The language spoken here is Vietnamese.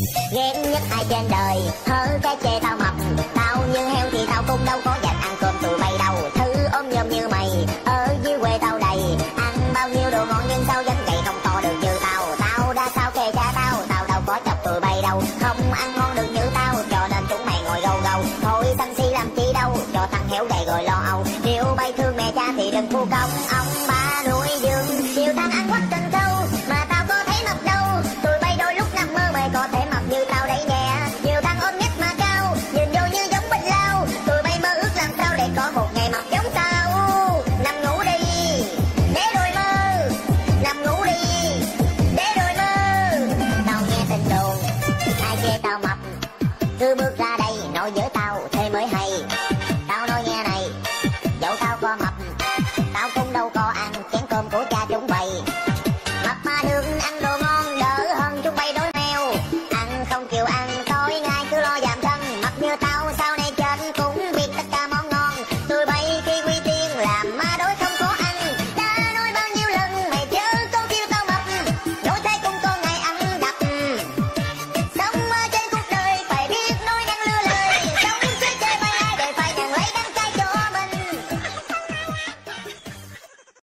Ghét nhất ai trên đời hơn cái chê tao mập. Tao như heo thì tao cũng đâu có dành ăn cơm tụi bay đâu. Thứ ốm nhôm như mày ở dưới quê tao đầy. Ăn bao nhiêu đồ ngon nhưng sao vẫn gầy không to được như tao. Tao đã sao kê cha tao, tao đâu có chọc tụi bay đâu. Không ăn ngon được như tao cho nên chúng mày ngồi gâu gâu. Thôi sân si làm chi đâu, cho thằng héo gầy rồi lo âu. Nếu bay thương mẹ cha thì đừng phu công. Ông ba nuôi dương nhiều thằng ăn quắc cần câu mà tao có thấy mập đâu. Tụi bay đôi lúc nằm mơ mày có thể mập như tao đấy nè. Nhiều thằng ôm nhất mà cao, nhìn vô như giống bịch lao. Tụi bay mơ ước làm sao để có một ngày mập giống tao. Nằm ngủ đi để rồi mơ, nằm ngủ đi để rồi mơ. Tao nghe tin đồn ai chê tao mập cứ bước ra đây